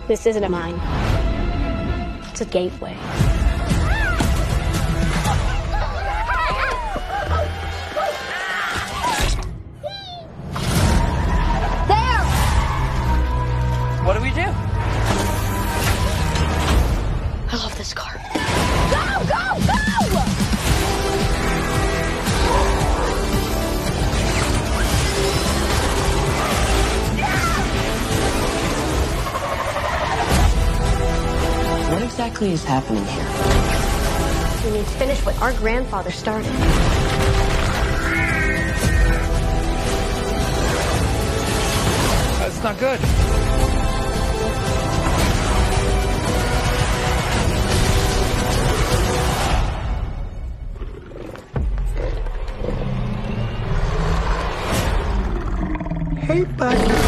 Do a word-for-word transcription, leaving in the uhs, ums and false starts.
This isn't a mine. It's a gateway. There! What do we do? I love this car. Go, go, go! What exactly is happening here? We need to finish what our grandfather started. That's not good. Hey, buddy.